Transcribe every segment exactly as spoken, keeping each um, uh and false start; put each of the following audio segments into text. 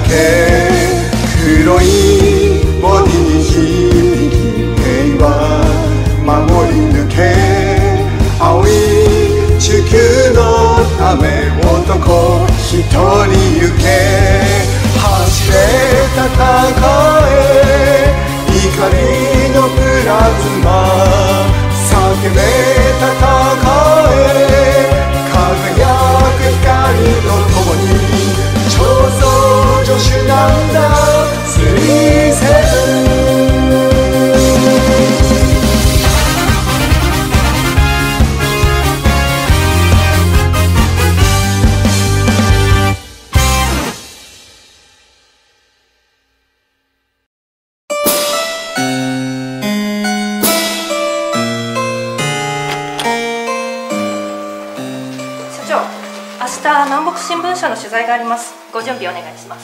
け黒いボディに響き平和守り抜け青い地球のため男一人行け走れ戦え怒りのプラズマ叫べ戦え輝く光とともに超走助手なんだスリーセブン南北新聞社の取材があります。ご準備お願いします。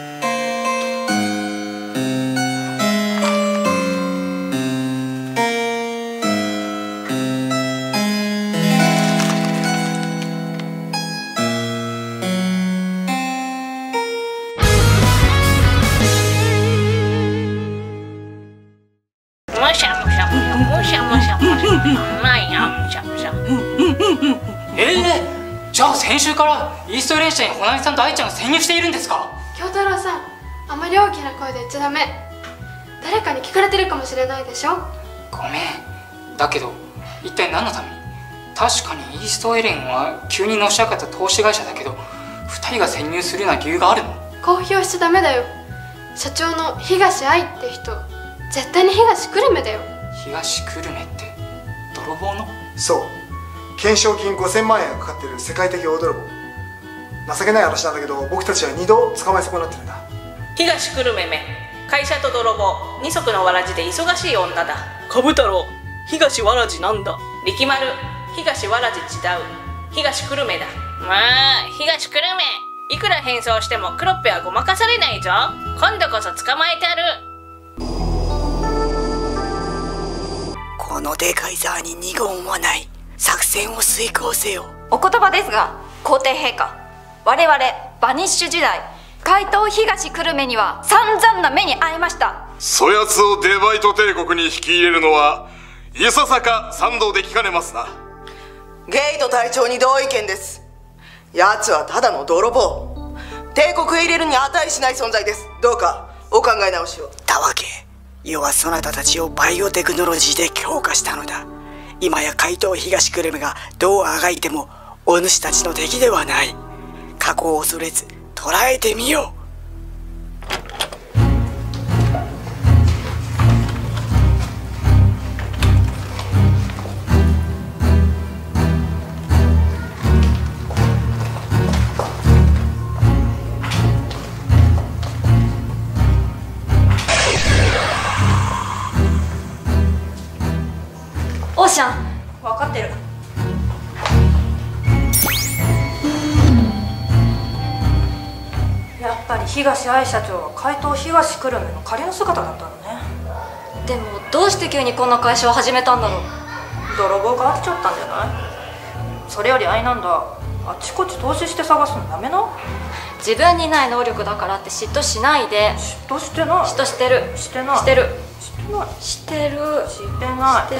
むしゃむしゃむしゃむしゃむしゃ甘いなむしゃむしゃ。 ええ。じゃあ先週からイーストレン社にほなみさんと愛ちゃんが潜入しているんですか？ 京太郎さん、あまり大きな声で言っちゃダメ。誰かに聞かれてるかもしれないでしょ。 ごめん。だけど一体何のために？確かにイーストエレンは急にのし上がった投資会社だけどふたりが潜入するような理由があるの？ 公表しちゃダメだよ。社長の東愛って人、絶対に東久留米だよ。 東久留米って泥棒の？ そう、懸賞金ごせんまんえんがかかってる世界的大泥棒。情けない話なんだけど僕たちはにど捕まえ損なってるんだ。 東久留米め会社と泥棒二足のわらじで忙しい女だ。 株太郎東わらじなんだ。 力丸東わらじ違う東久留米だ。まあ東久留米いくら変装してもクロッペはごまかされないぞ。今度こそ捕まえてやる。 このでかい座に二言はない。作戦を遂行せよ。 お言葉ですが皇帝陛下、我々バニッシュ時代怪盗東久留米には散々な目に遭いました。 そやつをデバイト帝国に引き入れるのはいささか賛同できかねますな。 ゲイト隊長に同意見です。奴はただの泥棒、帝国へ入れるに値しない存在です。どうかお考え直しを。 たわけ、世はそなたたちをバイオテクノロジーで強化したのだ。今や怪盗東久留米がどうあがいてもお主たちの敵ではない。過去を恐れず捕らえてみよう。 オーシャン、 分かってる。やっぱり東愛社長は怪盗東久留米の仮の姿だったのね。 でもどうして急にこんな会社を始めたんだろう。 泥棒が飽きちゃったんじゃない？それより愛なんだ、あちこち投資して探すのダメな。 自分にない能力だからって嫉妬しないで。 嫉妬してない。 嫉妬してる。 してない。 してる。 してない。 してる。 してない。 してる。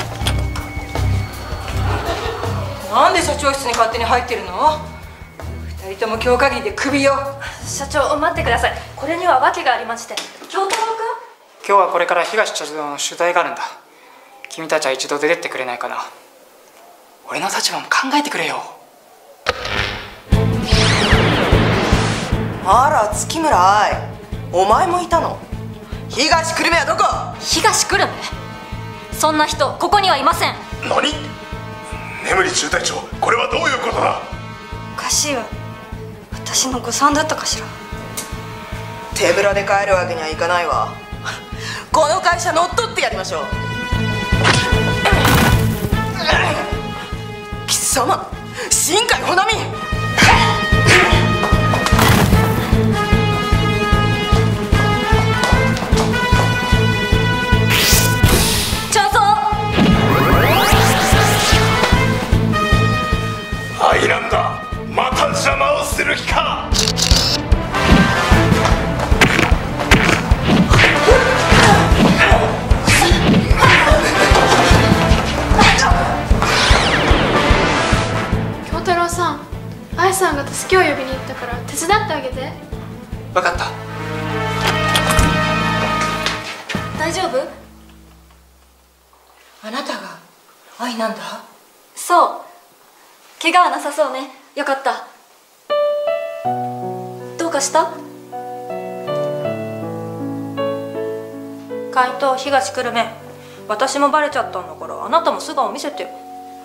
なんで社長室に勝手に入ってるの？二人とも今日限りでクビよ。 社長、待ってください。これには訳がありまして。京太郎今日はこれから東社長の取材があるんだ。君たちは一度出てってくれないかな。俺の立場も考えてくれよ。 あら月村愛、お前もいたの？東久留米はどこ？ 東久留米？そんな人ここにはいません。 何？眠り中隊長、これはどういうことだ？ おかしいわ。私の誤算だったかしら。 手ぶらで帰るわけにはいかないわ。この会社乗っ取ってやりましょう。貴様、新海穂波。 愛なんだ、また邪魔をする気か。 夫？あなたが愛なんだ。 そう、怪我はなさそうね。よかった。どうかした？ 怪盗東久留米、私もバレちゃったんだからあなたも素顔見せてよ。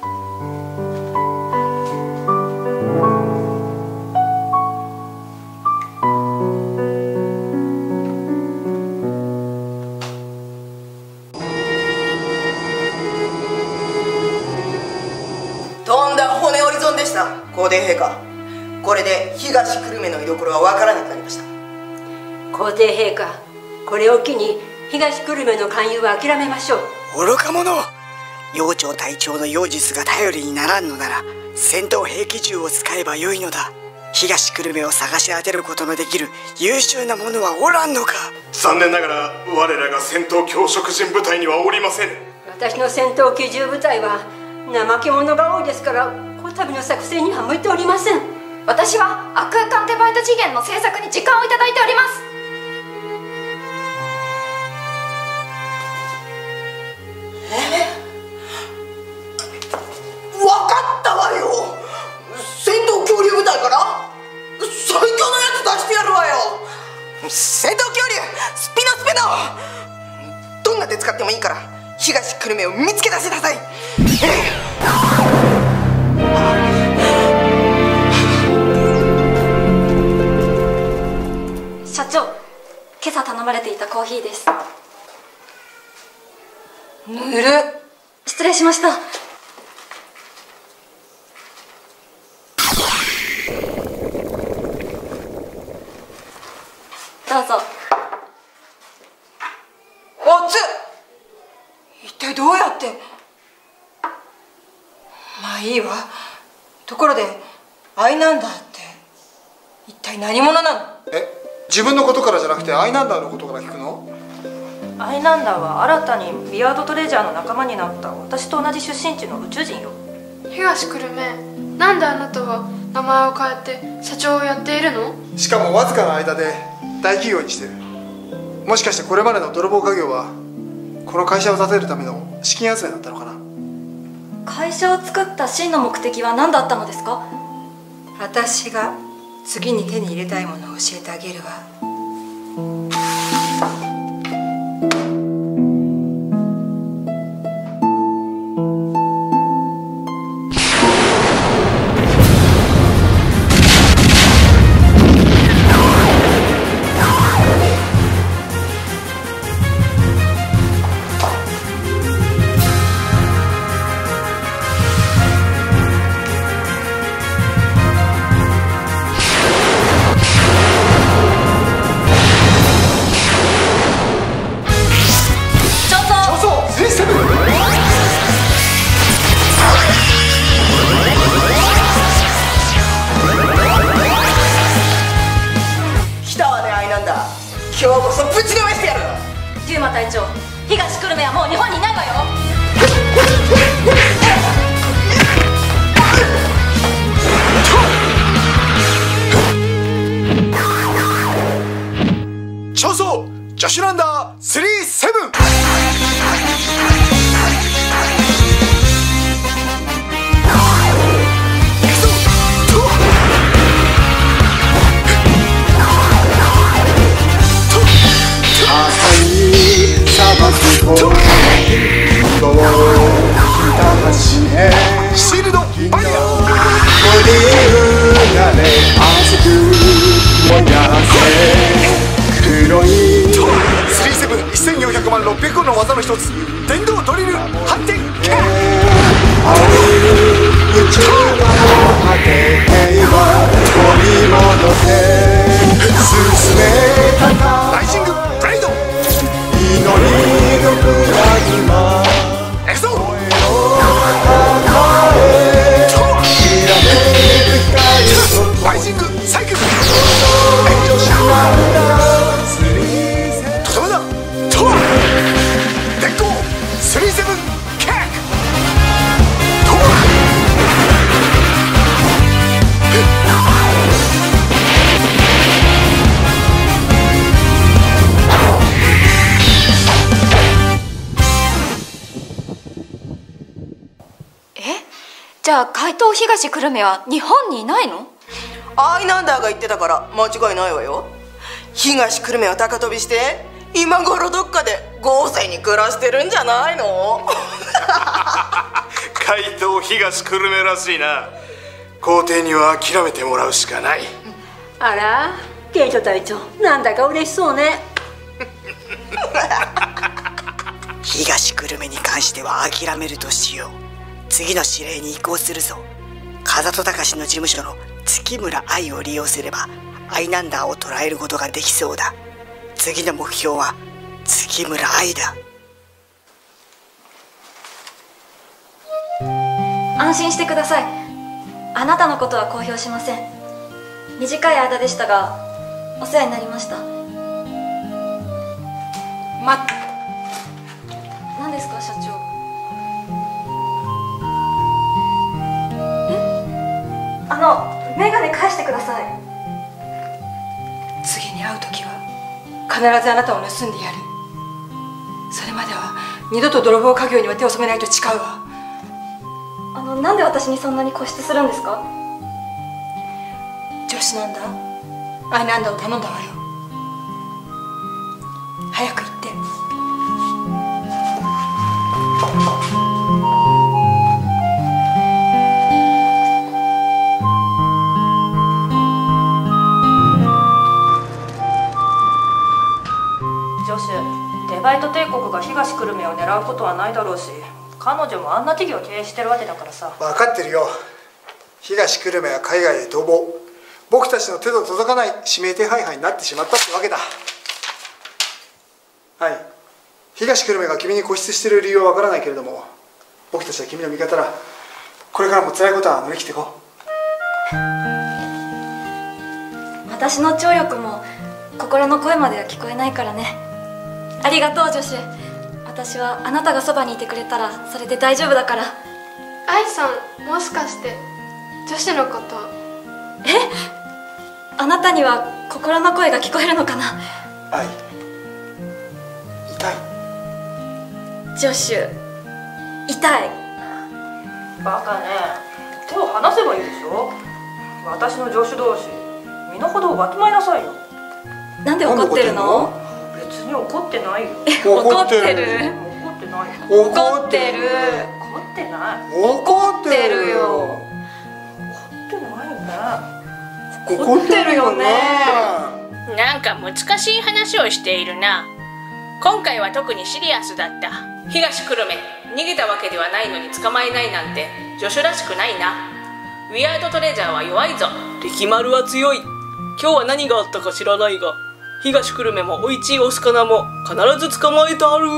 とんだ骨折り損でした、皇帝陛下。これで東久留米の居所は分からなくなりました。 皇帝陛下、これを機に東久留米の勧誘は諦めましょう。 愚か者、幼鳥隊長の妖術が頼りにならんのなら戦闘兵器銃を使えばよいのだ。東久留米を探し当てることのできる優秀な者はおらんのか。 残念ながら我らが戦闘教職人部隊にはおりません。 私の戦闘機銃部隊は怠け者が多いですから、この度の作戦には向いておりません。 私はアクアカンテバイト次元の制作に時間をいただいております。 分かったわよ。戦闘恐竜部隊から最強のやつ出してやるわよ。戦闘恐竜スピノスピノ、どんな手使ってもいいから東久留米を見つけ出してください。 社長、今朝頼まれていたコーヒーです。 ぬる。 失礼しました。どうぞ。 おっつ、一体どうやって。まあいいわ。ところで愛なんだって一体何者なの？ え、自分のことからじゃなくてアイナンダーのことから聞くの？ アイナンダーは新たにビアードトレジャーの仲間になった私と同じ出身地の宇宙人よ。 東久留米、なんであなたは名前を変えて社長をやっているの？ しかもわずかな間で大企業にしてる。もしかしてこれまでの泥棒家業はこの会社を建てるための資金集めだったのかな？ 会社を作った真の目的は何だったのですか？ 私が次に手に入れたいものを教えてあげるわ。 今日こそぶちのめしてやる。 龍馬隊長、東久留米はもう日本にいないわよ。超速ジャシュランダースリーセブン。シールドファイヤー。スリーセブンせんよんひゃくまんろっぴゃくの技の一つ、電動ドリル反転キャライジングブレイド。エクソライジングサイクル。とどめだと電光スリーセブンキャックとじゃあ怪盗東久留米は日本にいないの？ アイナンダーが言ってたから間違いないわよ。東久留米は高飛びして今頃どっかで豪勢に暮らしてるんじゃないの？ 怪盗東久留米らしいな。皇帝には諦めてもらうしかない。 あらケイト隊長、なんだか嬉しそうね。 東久留米に関しては諦めるとしよう。次の指令に移行するぞ。風戸隆の事務所の月村愛を利用すればアイナンダーを捕らえることができそうだ。次の目標は月村愛だ。 安心してください。あなたのことは公表しません。短い間でしたがお世話になりました。 待って、 何ですか社長。え、あのメガネ返してください。 次に会う時は必ずあなたを盗んでやる。それまでは二度と泥棒家業には手を染めないと誓うわ。 あのなんで私にそんなに固執するんですか？ 女子なんだ、アイナンダーを頼んだわよ。早く行って。女子、デバイト帝国が東久留米を狙うことはないだろうし、彼女もあんな企業を経営してるわけだからさ。 分かってるよ。東久留米は海外へ逃亡。僕たちの手の届かない指名手配犯になってしまったってわけだ。はい、東久留米が君に固執している理由は分からないけれども、僕たちは君の味方だ。これからも辛いことは乗り切っていこう。 私の聴力も心の声までは聞こえないからね。ありがとう女子。私はあなたがそばにいてくれたらそれで大丈夫だから。 愛さん、もしかして女子のこと？ え？あなたには心の声が聞こえるのかな？ 愛、痛い。 ジョシュ、痛い。 バカね、手を離せばいいでしょ。私の助手同士、身の程をわきまえなさいよ。 なんで怒ってるの？ 別に怒ってないよ。 怒ってる。 怒ってないよ。 怒ってる。 怒ってない。 怒ってるよ。 怒ってないよね。 怒ってるよね。 なんか難しい話をしているな。今回は特にシリアスだった。東久留米、逃げたわけではないのに捕まえないなんて助手らしくないな。ウィアードトレジャーは弱いぞ。 力丸は強い。今日は何があったか知らないが、東久留米もおいちいオスカナも必ず捕まえてある。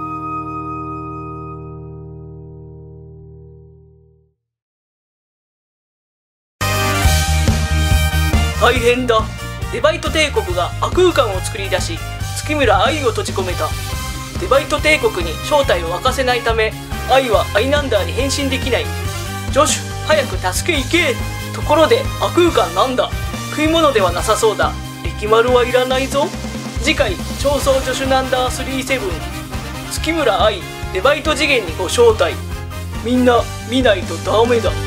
大変だ。デバイト帝国が悪空間を作り出し、月村愛を閉じ込めた。デバイト帝国に正体を明かせないため、愛はアイナンダーに変身できない。ジョシュ、早く助け行け。ところで悪空間なんだ。食い物ではなさそうだ。力丸はいらないぞ。次回超走助手ナンダーさんじゅうなな、月村愛デバイト次元にご招待。みんな見ないとダメだ。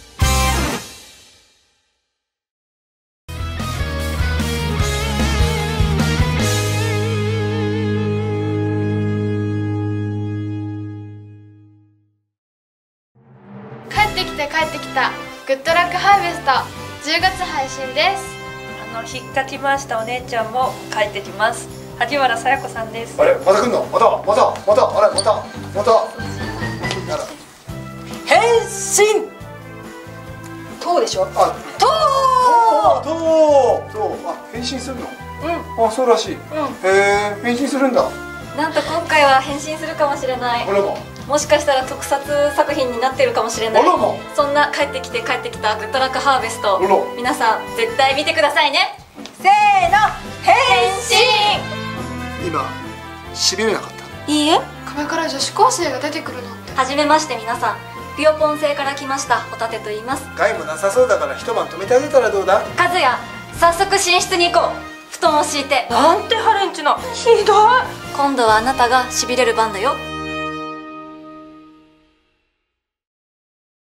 帰ってきて帰ってきたグッドラックハーベストじゅうがつ配信です。 あの引っかき回したお姉ちゃんも帰ってきます。萩原さや子さんです。 あれ、また来んの？またまたまたあれまたまた変身。 とうでしょ。 あ、 とうとうとうあ、変身するの？うん。あ、そうらしい。うん。へえ、変身するんだ。 なんと今回は変身するかもしれない。 あらま。 もしかしたら特撮作品になっているかもしれない。そんな帰ってきて帰ってきたグッドラックハーベスト、皆さん絶対見てくださいね。 せーの、変身。 今しびれなかった？ いいえ。 これから女子高生が出てくるなんて。 はじめまして皆さん、ピヨポン星から来ましたホタテと言います。 害もなさそうだから一晩泊めてあげたらどうだ？ 和也、早速寝室に行こう。布団を敷いて。 なんてハレンチな。ひどい。 今度はあなたがしびれる番だよ。